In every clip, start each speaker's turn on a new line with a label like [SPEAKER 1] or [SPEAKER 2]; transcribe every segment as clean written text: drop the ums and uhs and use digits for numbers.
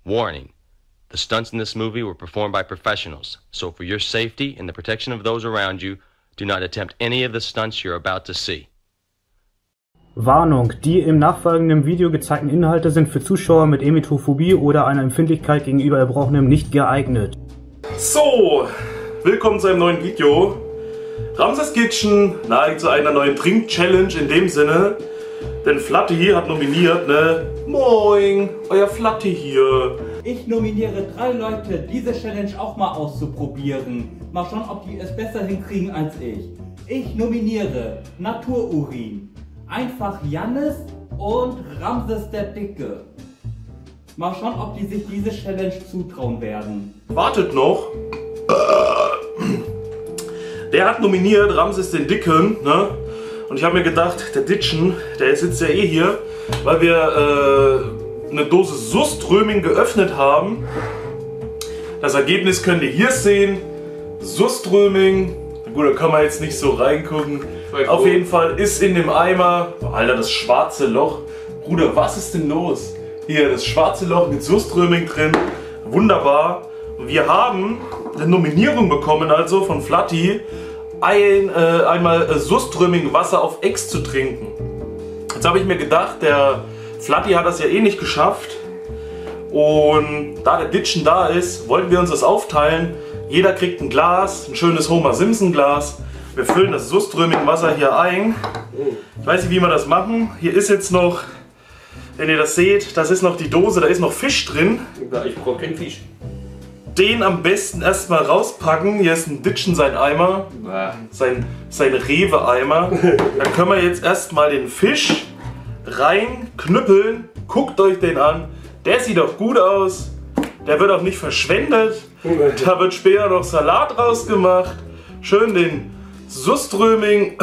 [SPEAKER 1] Warning. The stunts in this movie were performed by professionals, so for your safety and the protection of those around you, do not attempt any of the stunts you're about to see.
[SPEAKER 2] Warnung: Die im nachfolgenden Video gezeigten Inhalte sind für Zuschauer mit Emetophobie oder einer Empfindlichkeit gegenüber Erbrochenem nicht geeignet.
[SPEAKER 3] So, willkommen zu einem neuen Video. Ramses Kitchen nahe zu einer neuen Trink-Challenge in dem Sinne, denn Flatti hat nominiert, ne? Moin, euer Flatti hier.
[SPEAKER 4] Ich nominiere 3 Leute, diese Challenge auch mal auszuprobieren. Mal schauen, ob die es besser hinkriegen als ich. Ich nominiere Natururin, einfach Jannis und Ramses der Dicke. Mal schauen, ob die sich diese Challenge zutrauen werden.
[SPEAKER 3] Wartet noch. Der hat nominiert Ramses den Dicken, ne? Und ich habe mir gedacht, der Ditchen, der sitzt ja eh hier, weil wir eine Dose Surströmming geöffnet haben. Das Ergebnis könnt ihr hier sehen. Surströmming. Gut, da kann man jetzt nicht so reingucken. Auf jeden Fall ist in dem Eimer, oh, Alter, das schwarze Loch. Bruder, was ist denn los? Hier, das schwarze Loch mit Surströmming drin. Wunderbar. Wir haben eine Nominierung bekommen, also von Flatti, einmal Surströmming Wasser auf Ex zu trinken. Jetzt habe ich mir gedacht, der Flatti hat das ja eh nicht geschafft. Und da der Ditchen da ist, wollten wir uns das aufteilen. Jeder kriegt ein Glas, ein schönes Homer Simpson Glas. Wir füllen das Surströmming Wasser hier ein. Ich weiß nicht, wie wir das machen. Hier ist jetzt noch, wenn ihr das seht, das ist noch die Dose, da ist noch Fisch drin.
[SPEAKER 5] Ich brauche keinen Fisch.
[SPEAKER 3] Den am besten erstmal rauspacken. Hier ist ein Ditchen sein Eimer. Sein Rewe-Eimer. Dann können wir jetzt erstmal den Fisch reinknüppeln. Guckt euch den an. Der sieht doch gut aus. Der wird auch nicht verschwendet. Da wird später noch Salat rausgemacht. Schön den Surströmming.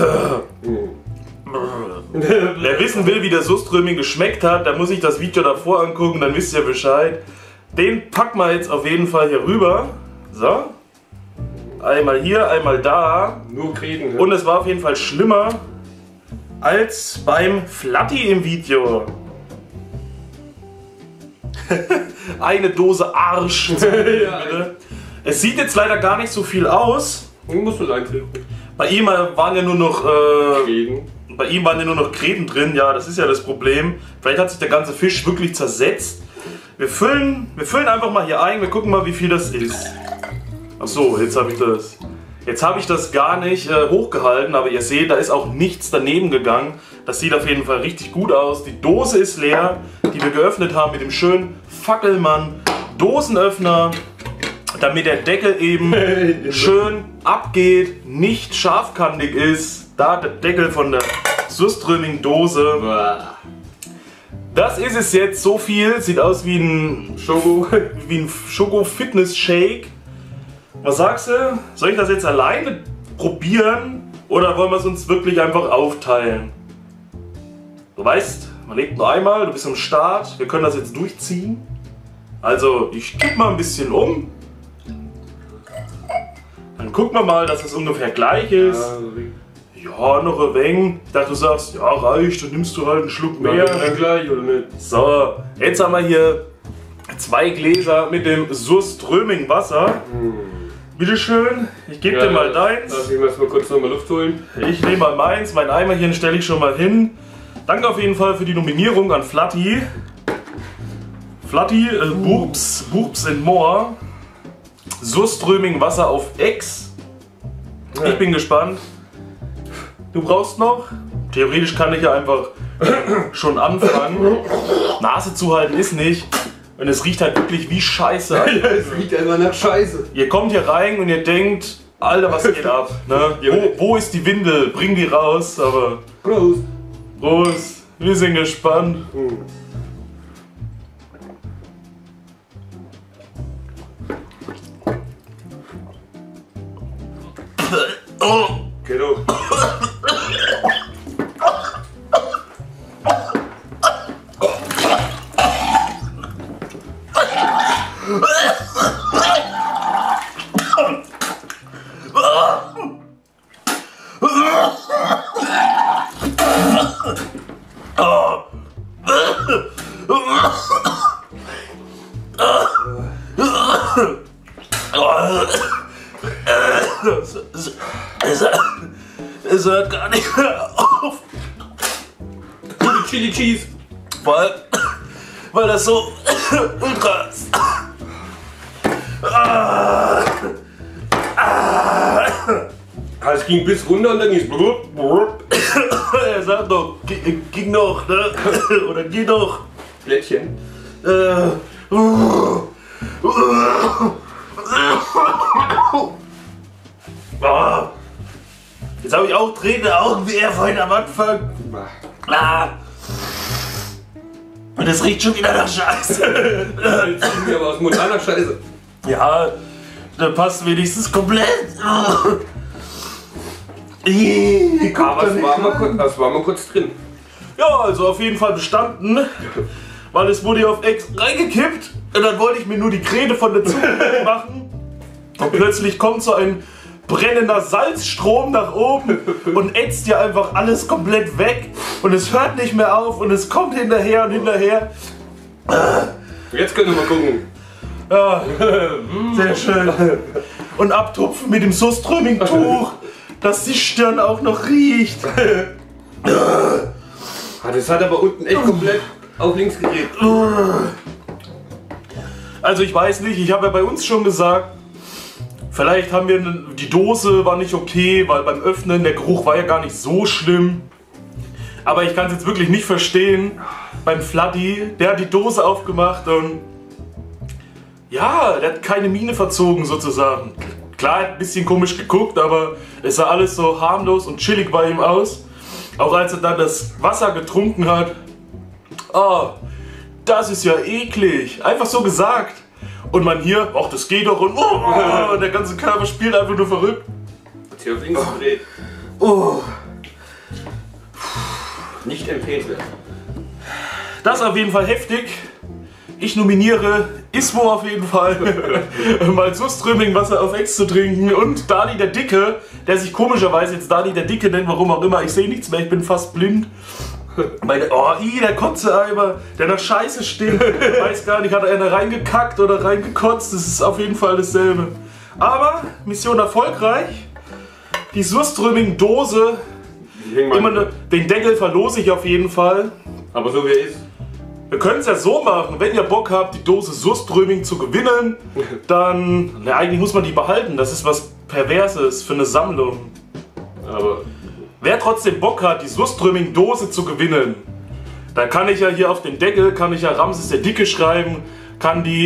[SPEAKER 3] Wer wissen will, wie der Surströmming geschmeckt hat, der muss sich das Video davor angucken, dann wisst ihr Bescheid. Den packen wir jetzt auf jeden Fall hier rüber. So. Einmal hier, einmal da.
[SPEAKER 5] Nur kriegen.
[SPEAKER 3] Und es war auf jeden Fall schlimmer als beim Flatti im Video. Eine Dose Arsch. Ja. Es sieht jetzt leider gar nicht so viel aus.
[SPEAKER 5] Musst du eintippen.
[SPEAKER 3] Bei ihm waren ja nur noch Gräten drin. Ja, das ist ja das Problem. Vielleicht hat sich der ganze Fisch wirklich zersetzt. Wir füllen einfach mal hier ein. Wir gucken mal, wie viel das ist. Achso, jetzt habe ich das. Jetzt habe ich das gar nicht hochgehalten, aber ihr seht, da ist auch nichts daneben gegangen. Das sieht auf jeden Fall richtig gut aus. Die Dose ist leer, die wir geöffnet haben mit dem schönen Fackelmann Dosenöffner, damit der Deckel eben schön abgeht, nicht scharfkantig ist. Da der Deckel von der Surströmming Dose. Das ist es jetzt, so viel. Sieht aus wie ein Schoko-Fitness-Shake. Was sagst du? Soll ich das jetzt alleine probieren oder wollen wir es uns wirklich einfach aufteilen? Du weißt, man lebt nur einmal, du bist am Start, wir können das jetzt durchziehen. Also ich kipp mal ein bisschen um. Dann gucken wir mal, dass es ungefähr gleich ist. Ja, noch ein wenig. Ich dachte, du sagst, ja reicht, dann nimmst du halt einen Schluck mehr.
[SPEAKER 5] Ja, gleich oder nicht?
[SPEAKER 3] So, jetzt haben wir hier 2 Gläser mit dem Surströmming Wasser. Bitteschön, ich gebe dir mal deins.
[SPEAKER 5] Lass mich mal kurz nochmal Luft holen.
[SPEAKER 3] Ich nehme mal meins, mein Eimerchen stelle ich schon mal hin. Danke auf jeden Fall für die Nominierung an Flatti. Flatti, Burbs and More. Surströmming Wasser auf Ex. Ich bin gespannt. Du brauchst noch? Theoretisch kann ich ja einfach schon anfangen. Nase zuhalten ist nicht. Und es riecht halt wirklich wie Scheiße.
[SPEAKER 5] Ja, es riecht einfach nach Scheiße.
[SPEAKER 3] Ihr kommt hier rein und ihr denkt, Alter, was geht ab? Ne? Wo ist die Windel? Bring die raus. Aber
[SPEAKER 5] Prost.
[SPEAKER 3] Prost. Wir sind gespannt. Oh.
[SPEAKER 5] Genau.
[SPEAKER 3] Es hört gar nicht mehr auf.
[SPEAKER 5] Chili Cheese.
[SPEAKER 3] Weil das so ultra ist.
[SPEAKER 5] Es ging bis runter und dann ging es.
[SPEAKER 3] Er sagt doch, ging noch, ne? Oder geh doch.
[SPEAKER 5] Plättchen.
[SPEAKER 3] Jetzt habe ich auch Tränen Augen wie er vorhin am Anfang. Und es riecht schon wieder nach Scheiße.
[SPEAKER 5] Jetzt ziehen wir aber aus Montana Scheiße.
[SPEAKER 3] Ja, da passt wenigstens komplett.
[SPEAKER 5] Aber es war mal kurz drin.
[SPEAKER 3] Ja, also auf jeden Fall bestanden. Weil es wurde ja auf Ex reingekippt. Und dann wollte ich mir nur die Kräne von der Zunge machen. Und plötzlich kommt so ein brennender Salzstrom nach oben und ätzt ja einfach alles komplett weg. Und es hört nicht mehr auf und es kommt hinterher und hinterher.
[SPEAKER 5] Jetzt können wir mal gucken.
[SPEAKER 3] Ja, sehr schön. Und abtupfen mit dem Surströmming-Tuch, dass die Stirn auch noch riecht.
[SPEAKER 5] Das hat aber unten echt komplett auf links gedreht.
[SPEAKER 3] Also ich weiß nicht, ich habe ja bei uns schon gesagt, vielleicht haben wir, die Dose war nicht okay, weil beim Öffnen, der Geruch war ja gar nicht so schlimm. Aber ich kann es jetzt wirklich nicht verstehen, beim Fladdy, der hat die Dose aufgemacht und ja, der hat keine Miene verzogen sozusagen. Klar, er hat ein bisschen komisch geguckt, aber es sah alles so harmlos und chillig bei ihm aus. Auch als er dann das Wasser getrunken hat. Ah, das ist ja eklig. Einfach so gesagt. Und man hier, ach das geht doch und der ganze Körper spielt einfach nur verrückt.
[SPEAKER 5] Hat sich auf links gedreht.
[SPEAKER 3] Oh.
[SPEAKER 5] Nicht empfehlenswert.
[SPEAKER 3] Das ist auf jeden Fall heftig. Ich nominiere Ismo auf jeden Fall, mal Surströmming-Wasser auf Ex zu trinken und Dali der Dicke, der sich komischerweise jetzt Dali der Dicke nennt, warum auch immer, ich sehe nichts mehr, ich bin fast blind. Der Kotzeeimer, der nach Scheiße stinkt, weiß gar nicht, hat er eine reingekackt oder reingekotzt, das ist auf jeden Fall dasselbe. Aber, Mission erfolgreich, die Surströmming-Dose, den Deckel verlose ich auf jeden Fall.
[SPEAKER 5] Aber so wie er ist.
[SPEAKER 3] Wir können es ja so machen, wenn ihr Bock habt, die Dose Surströmming zu gewinnen, dann, eigentlich muss man die behalten, das ist was Perverses für eine Sammlung.
[SPEAKER 5] Aber
[SPEAKER 3] wer trotzdem Bock hat, die Surströmming-Dose zu gewinnen, dann kann ich ja hier auf den Deckel, kann ich ja Ramses der Dicke schreiben, kann die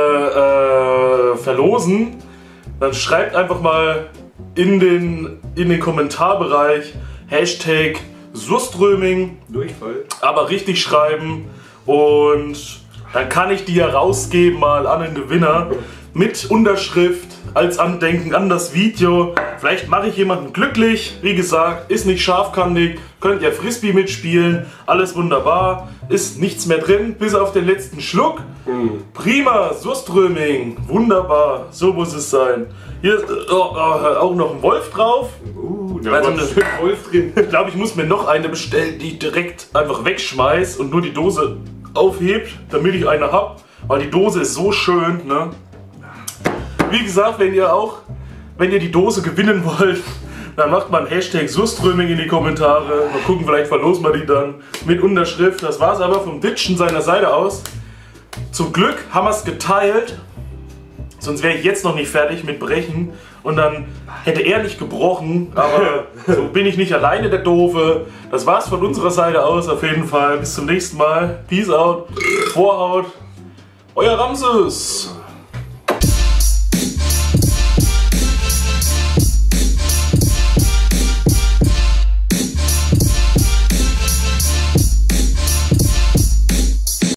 [SPEAKER 3] verlosen. Dann schreibt einfach mal in den Kommentarbereich Hashtag Surströmming,
[SPEAKER 5] Durchfall.
[SPEAKER 3] aber richtig schreiben. Und dann kann ich die ja rausgeben mal an den Gewinner mit Unterschrift als Andenken an das Video. Vielleicht mache ich jemanden glücklich. Wie gesagt, ist nicht scharfkantig. Könnt ihr Frisbee mitspielen. Alles wunderbar. Ist nichts mehr drin, bis auf den letzten Schluck. Prima, Surströmming. Wunderbar. So muss es sein. Hier ist auch noch ein Wolf drauf.
[SPEAKER 5] Da war ein schön Wolf drin.
[SPEAKER 3] Ich glaube, ich muss mir noch eine bestellen, die ich direkt einfach wegschmeiß und nur die Dose aufhebt, damit ich eine habe. Weil die Dose ist so schön, ne? Wie gesagt, wenn ihr die Dose gewinnen wollt, dann macht man Hashtag Surströmming in die Kommentare. Mal gucken, vielleicht verlosen wir die dann mit Unterschrift. Das war's aber vom Ditchen seiner Seite aus. Zum Glück haben wir es geteilt. Sonst wäre ich jetzt noch nicht fertig mit Brechen. Und dann hätte er nicht gebrochen. Aber so bin ich nicht alleine, der Doofe. Das war's von unserer Seite aus auf jeden Fall. Bis zum nächsten Mal. Peace out. Vorhaut. Euer Ramses.